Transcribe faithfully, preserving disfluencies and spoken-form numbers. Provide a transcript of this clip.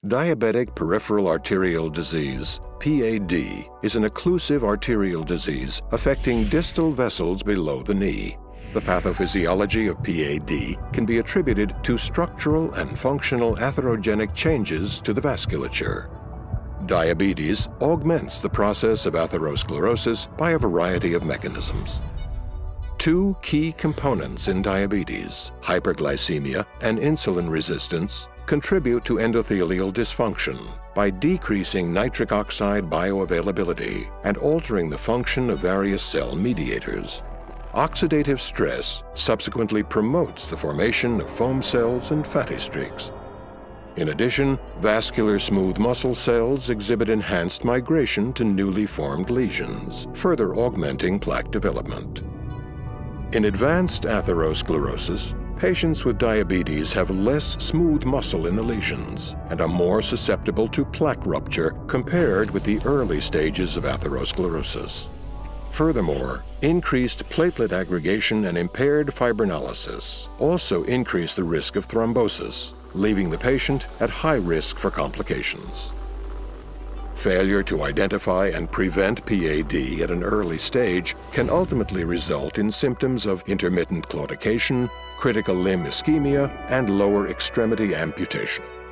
Diabetic peripheral arterial disease, P A D, is an occlusive arterial disease affecting distal vessels below the knee. The pathophysiology of P A D can be attributed to structural and functional atherogenic changes to the vasculature. Diabetes augments the process of atherosclerosis by a variety of mechanisms. Two key components in diabetes, hyperglycemia and insulin resistance, contribute to endothelial dysfunction by decreasing nitric oxide bioavailability and altering the function of various cell mediators. Oxidative stress subsequently promotes the formation of foam cells and fatty streaks. In addition, vascular smooth muscle cells exhibit enhanced migration to newly formed lesions, further augmenting plaque development. In advanced atherosclerosis, patients with diabetes have less smooth muscle in the lesions and are more susceptible to plaque rupture compared with the early stages of atherosclerosis. Furthermore, increased platelet aggregation and impaired fibrinolysis also increase the risk of thrombosis, leaving the patient at high risk for complications. Failure to identify and prevent P A D at an early stage can ultimately result in symptoms of intermittent claudication, critical limb ischemia, and lower extremity amputation.